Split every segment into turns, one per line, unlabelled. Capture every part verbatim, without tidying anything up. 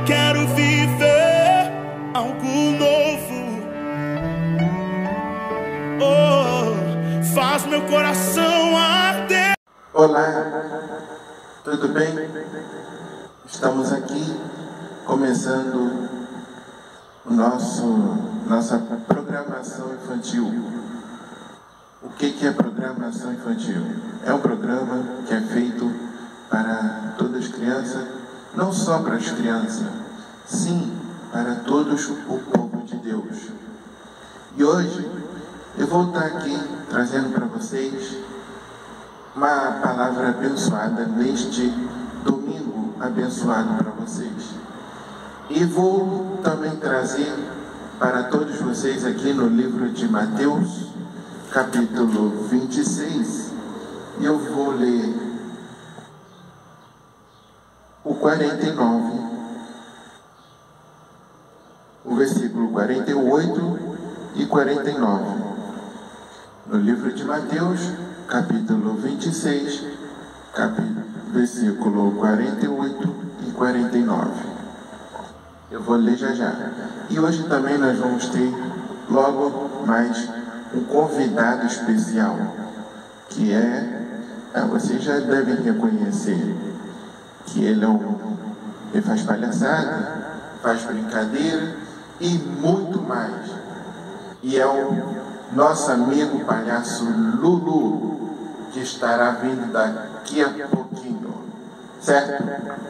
Quero viver algo novo. Oh, faz meu coração arder.
Olá, tudo bem? Estamos aqui começando o nosso, nossa programação infantil. O que que é programação infantil? É um programa que é feito para todas as crianças, não só para as crianças, sim, para todos o povo de Deus. E hoje eu vou estar aqui trazendo para vocês uma palavra abençoada neste domingo abençoado para vocês. E vou também trazer para todos vocês aqui no livro de Mateus, capítulo vinte e seis, e eu vou ler o quarenta e nove, o versículo quarenta e oito e quarenta e nove. No livro de Mateus, capítulo vinte e seis, capítulo, versículo quarenta e oito e quarenta e nove. Eu vou ler já já. E hoje também nós vamos ter logo mais um convidado especial, que é, ah, vocês já devem reconhecer, que ele, é um, ele faz palhaçada, faz brincadeira e muito mais. E é o nosso amigo palhaço Lulu, que estará vindo daqui a pouquinho, certo?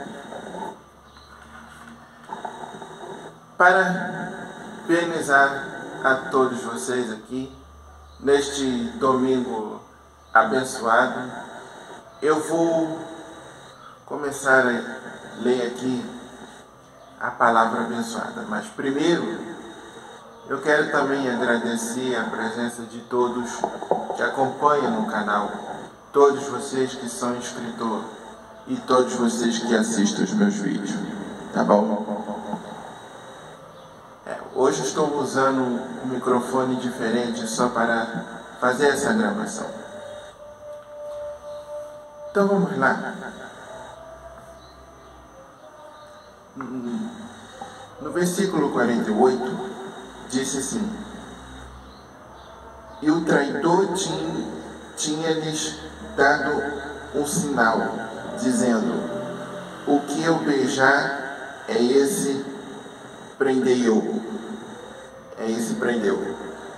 Parabenizar a todos vocês aqui neste domingo abençoado, eu vou começar a ler aqui a palavra abençoada, mas primeiro eu quero também agradecer a presença de todos que acompanham no canal, todos vocês que são inscritores e todos vocês que assistem os meus vídeos, tá bom? É, hoje estou usando um microfone diferente só para fazer essa gravação. Então vamos lá. No versículo quarenta e oito, disse assim: e o traidor tinha-lhes dado um sinal, dizendo: o que eu beijar é esse, prendei-o. É esse, prendeu.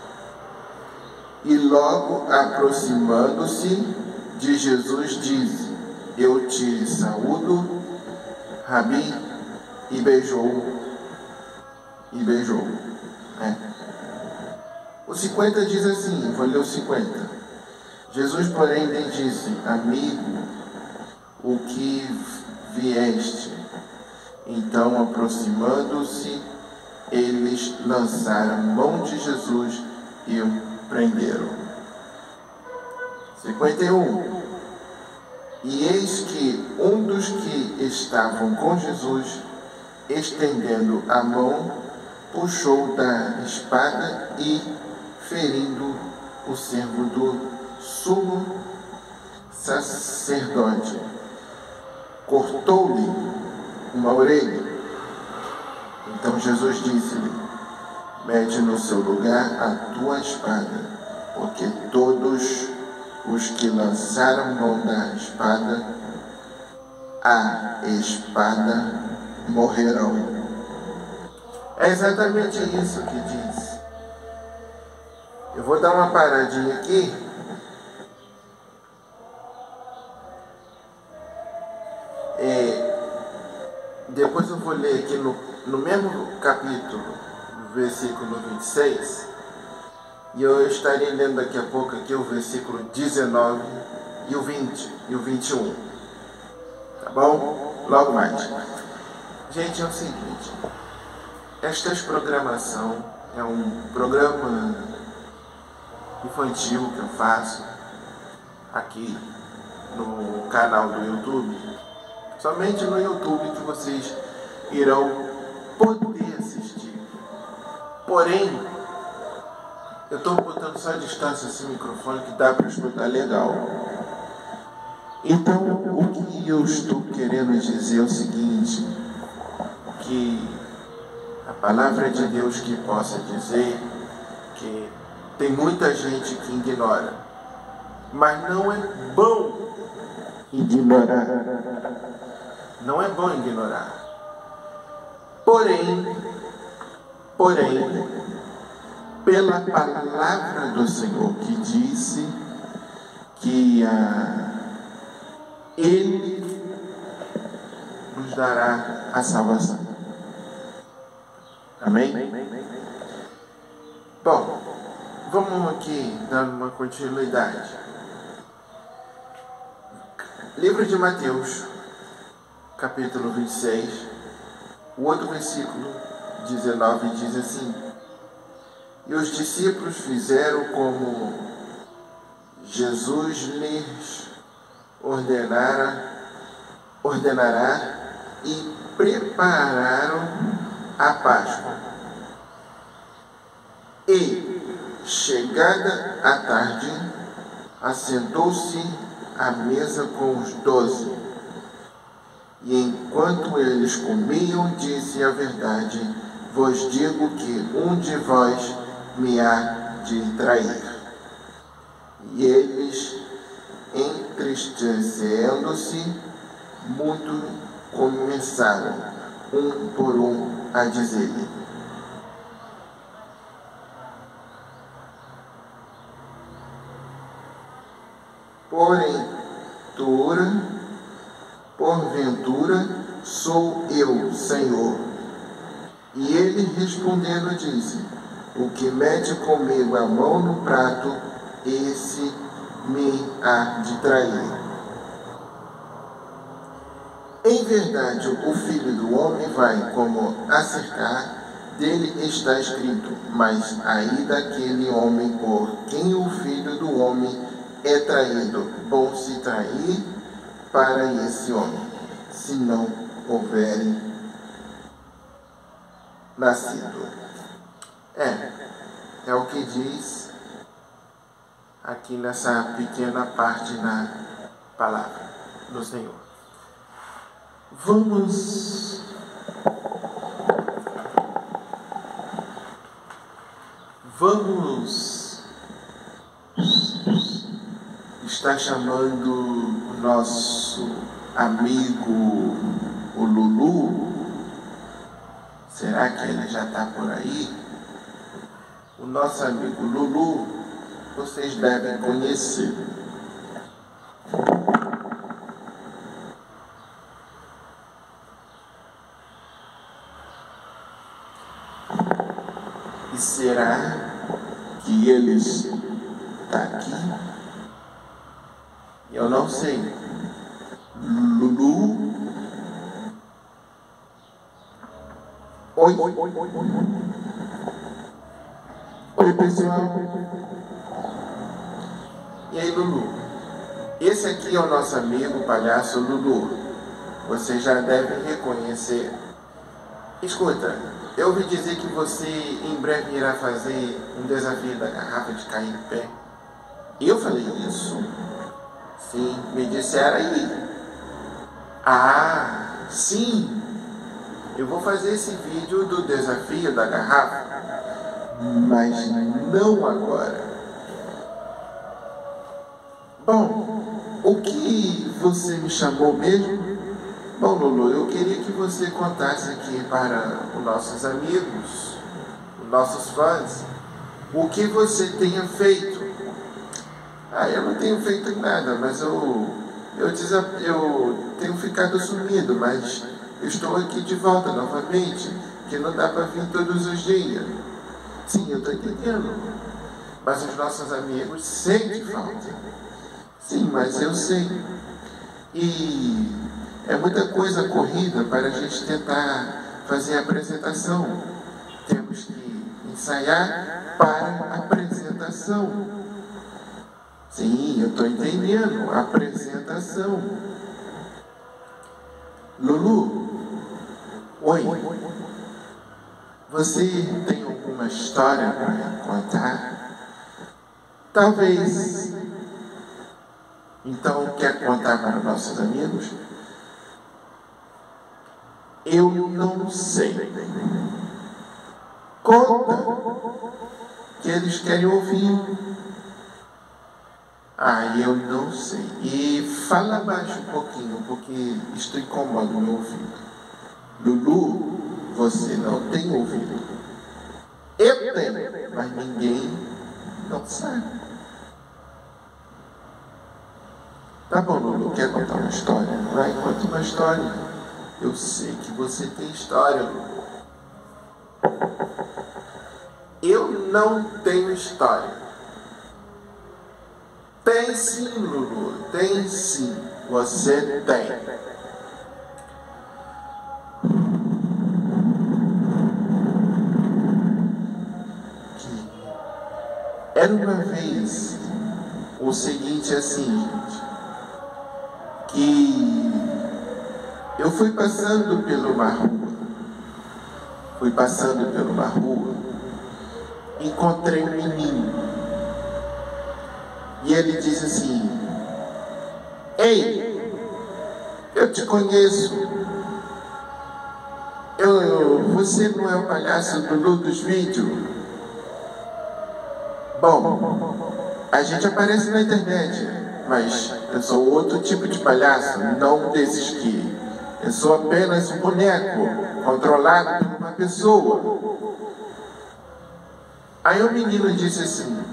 E logo aproximando-se de Jesus, disse: eu te saúdo, Rabi, e beijou, e beijou. É. O cinquenta diz assim, vou ler o cinquenta. Jesus, porém, lhe disse: amigo, o que vieste? Então, aproximando-se, eles lançaram mão de Jesus e o prenderam. cinquenta e um. E eis que um dos que estavam com Jesus, estendendo a mão, puxou da espada e, ferindo o servo do sumo sacerdote, cortou-lhe uma orelha. Então Jesus disse-lhe: mete no seu lugar a tua espada, porque todos os que lançaram mão da espada, a espada morrerão. É exatamente isso que diz. Eu vou dar uma paradinha aqui. É, depois eu vou ler aqui no, no mesmo capítulo, versículo vinte e seis. E eu estarei lendo daqui a pouco aqui o versículo dezenove e o vinte e o vinte e um. Tá bom? Logo mais. Gente, é o seguinte. Esta programação é um programa infantil que eu faço aqui no canal do YouTube. Somente no YouTube que vocês irão poder assistir. Porém, eu estou botando só a distância esse microfone que dá para escutar legal. Então, o que eu estou querendo dizer é o seguinte: que a palavra de Deus que possa dizer que tem muita gente que ignora, mas não é bom ignorar. Não é bom ignorar. Porém, porém, pela palavra do Senhor que disse que ah, Ele nos dará a salvação. Amém? Bom, vamos aqui dar uma continuidade. Livro de Mateus, capítulo vinte e seis, o outro versículo dezenove diz assim: e os discípulos fizeram como Jesus lhes ordenara, ordenará e prepararam a Páscoa. E, chegada a tarde, assentou-se à mesa com os doze. E enquanto eles comiam, disse a verdade: vos digo que um de vós me há de trair. E eles, entristecendo-se muito, começaram, um por um, a dizer-lhe: porventura, porventura sou eu, Senhor. E ele respondendo disse: o que mete comigo a mão no prato, esse me há de trair. Em verdade, o Filho do Homem vai como acercar, dele está escrito: mas ai daquele homem por quem o Filho do Homem é traído. Bom se trair para esse homem, se não houverem nascido. É, é o que diz aqui nessa pequena parte na palavra do Senhor. Vamos vamos estar chamando o nosso amigo, o Lulu. Será que ele já está por aí? O nosso amigo Lulu, vocês devem conhecer. E será que ele está aqui? Eu não sei. Lulu? Oi? Oi, oi, oi, oi. Oi, pessoal. E aí, Lulu? Esse aqui é o nosso amigo o palhaço Lulu. Você já deve reconhecer. Escuta, eu ouvi dizer que você em breve irá fazer um desafio da garrafa de cair em pé. Eu falei isso? Sim, me disseram aí. Ah, sim. Eu vou fazer esse vídeo do desafio da garrafa, mas não agora. Bom, o que você me chamou mesmo? Bom, Lulu, eu queria que você contasse aqui para os nossos amigos, os nossos fãs, o que você tenha feito. Ah, eu não tenho feito nada, mas eu, eu, eu tenho ficado sumido, mas eu estou aqui de volta novamente, que não dá para vir todos os dias. Sim, eu estou entendendo, mas os nossos amigos sentem falta. Sim, mas eu sei. E é muita coisa corrida para a gente tentar fazer a apresentação. Temos que ensaiar para a apresentação. Sim, eu estou entendendo. Apresentação. Lulu? Oi. Você tem alguma história para contar? Talvez. Então, quer contar para nossos amigos? Eu não sei. Conta que eles querem ouvir. Ah, eu não sei. E fala baixo um pouquinho, porque isto incomoda o meu ouvido. Lulu, você não tem ouvido. Eu tenho, mas ninguém não sabe. Tá bom, Lulu, quer contar uma história? Vai, conta uma história. Eu sei que você tem história, Lulu. Eu não tenho história. Tem sim, Lulu, tem sim. Você tem. Era uma vez o seguinte assim, gente, que eu fui passando por uma rua, fui passando por uma rua, encontrei um menino. E ele disse assim: ei, eu te conheço. Eu, eu, você não é o palhaço do Lulu dos vídeos? Bom, a gente aparece na internet, mas eu sou outro tipo de palhaço, não desses que. Eu sou apenas um boneco, controlado por uma pessoa. Aí o menino disse assim: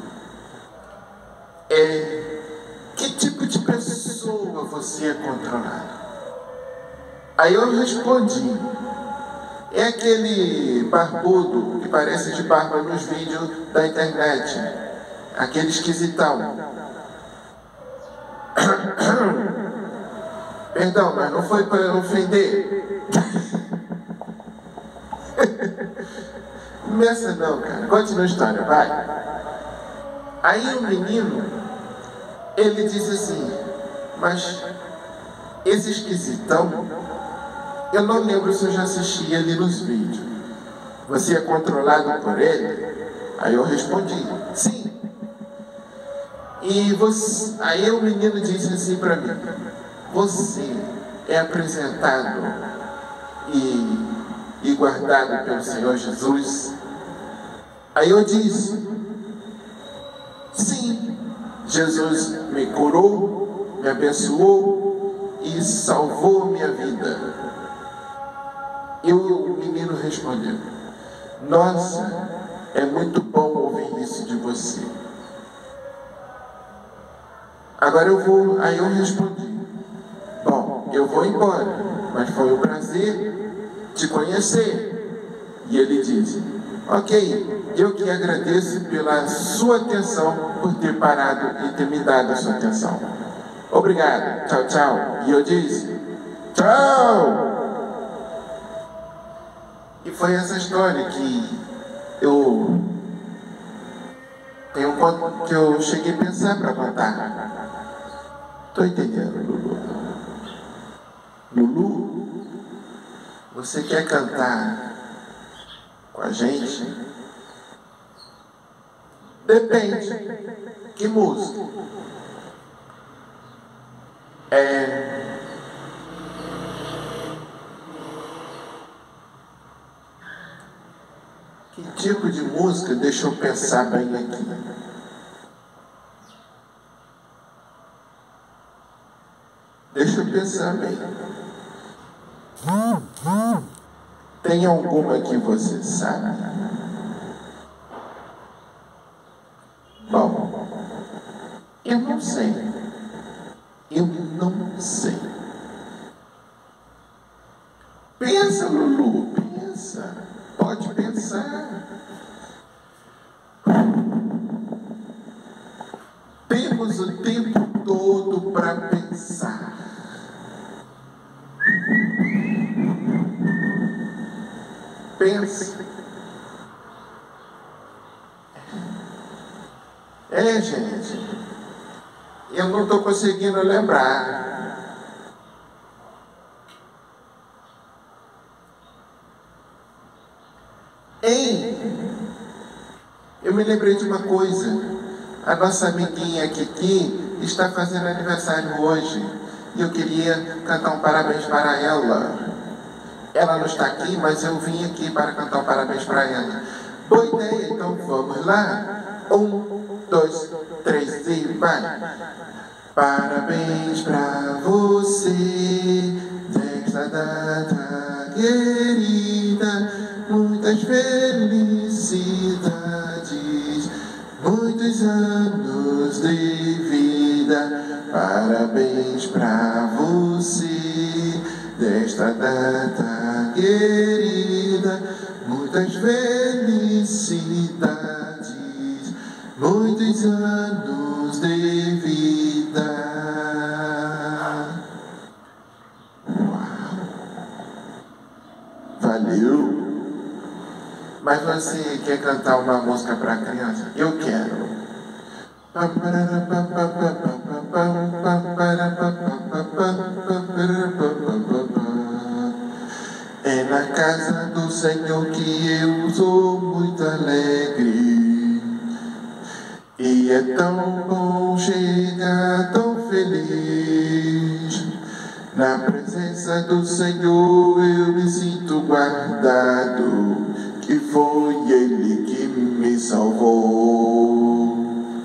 É, que tipo de pessoa você é controlado? Aí eu respondi: é aquele barbudo que parece de barba nos vídeos da internet, aquele esquisitão. Perdão, mas não foi para ofender. Não começa não, cara. Continua a história, vai. Aí o menino, ele disse assim: mas esse esquisitão, eu não lembro se eu já assisti ele nos vídeos. Você é controlado por ele? Aí eu respondi: sim. E você... aí o menino disse assim para mim: você é apresentado e, e guardado pelo Senhor Jesus? Aí eu disse: sim, Jesus me curou, me abençoou e salvou minha vida. E o menino respondeu: nossa, é muito bom ouvir isso de você. Agora eu vou, aí eu respondi: bom, eu vou embora, mas foi um prazer te conhecer. E ele disse: ok, eu que agradeço pela sua atenção, por ter parado e ter me dado a sua atenção. Obrigado, tchau, tchau. E eu disse: tchau. E foi essa história que eu tenho que eu cheguei a pensar para contar. Estou entendendo, Lulu? Lulu, você quer cantar com a gente? Depende. Que música? É... Que tipo de música? Deixa eu pensar bem aqui. Deixa eu pensar bem. Tem alguma que você sabe? Bom, eu não sei. Eu não sei. Pensa, Lulu, pensa. Pode pensar. Temos o tempo todo para pensar. Pensa. É, gente, eu não estou conseguindo lembrar. Ei, eu me lembrei de uma coisa. A nossa amiguinha Kiki está fazendo aniversário hoje e eu queria cantar um parabéns para ela. Ela não está aqui, mas eu vim aqui para cantar um parabéns para ela. Boa ideia, então vamos lá. Um, dois, três e vai. Parabéns pra você nesta data querida, muitas felicidades, muitos anos de vida. Parabéns pra você nesta data querida, muitas felicidades, muitos anos de vida. Uau! Valeu! Mas você quer cantar uma música para criança? Eu quero. É na casa do Senhor que eu sou muito alegre, e é tão bom chegar tão feliz. Na presença do Senhor eu me sinto guardado, que foi Ele que me salvou.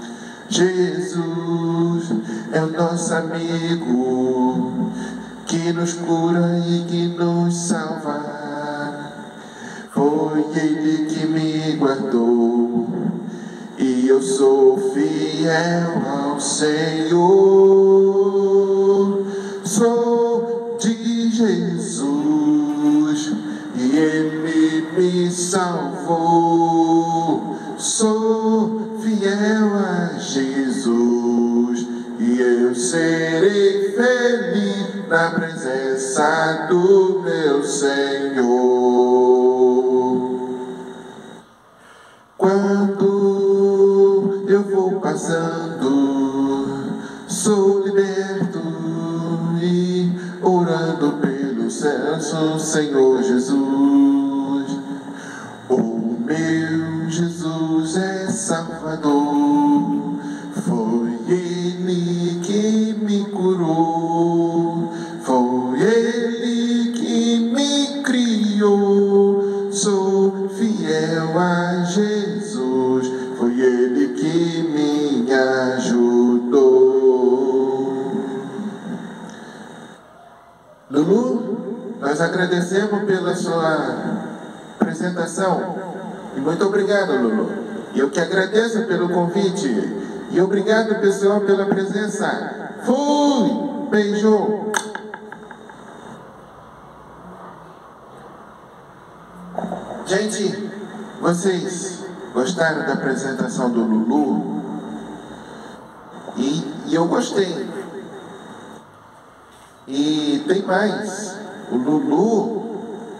Jesus é o nosso amigo, que nos cura e que nos salva. Foi Ele que me guardou, e eu sou fiel ao Senhor. Sou de Jesus e Ele me salvou. Sou fiel a Jesus e eu serei feliz na presença do meu Senhor. Quando eu vou passando, sou liberto e orando pelo céu, sou Senhor Jesus. O meu Jesus é Salvador, foi Ele que me curou, foi Ele que me criou. Sou fiel a Jesus, foi Ele que me ajudou. Lulu, nós agradecemos pela sua apresentação. E muito obrigado, Lulu. E eu que agradeço pelo convite. E obrigado, pessoal, pela presença. Fui! Beijo! Gente, vocês gostaram da apresentação do Lulu? E, e eu gostei. E tem mais. O Lulu,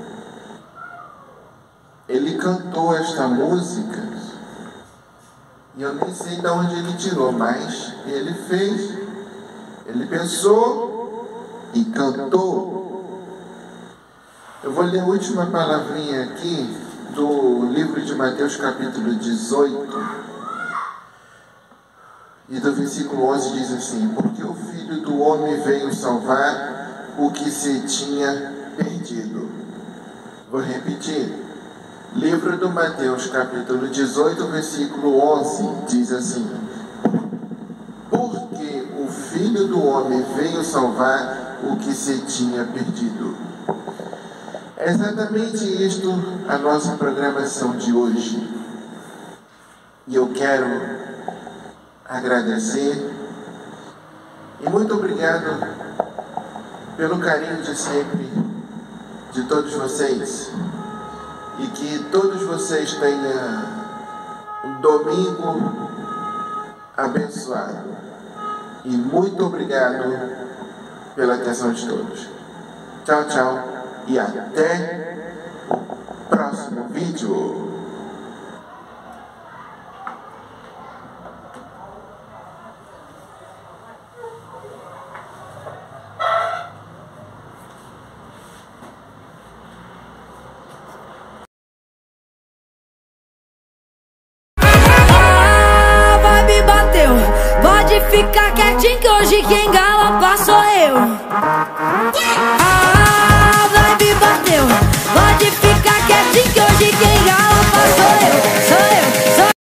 ele cantou esta música, e eu nem sei de onde ele tirou, mas ele fez, ele pensou e cantou. Eu vou ler a última palavrinha aqui do livro de Mateus, capítulo dezoito, e do versículo onze diz assim: porque o Filho do Homem veio salvar o que se tinha perdido. Vou repetir. Livro do Mateus, capítulo dezoito, versículo onze, diz assim: porque o Filho do Homem veio salvar o que se tinha perdido. É exatamente isto a nossa programação de hoje. E eu quero agradecer e muito obrigado pelo carinho de sempre de todos vocês. E que todos vocês tenham um domingo abençoado. E muito obrigado pela atenção de todos. Tchau, tchau. E até o próximo vídeo.
Fica quietinho que hoje quem galopa sou eu.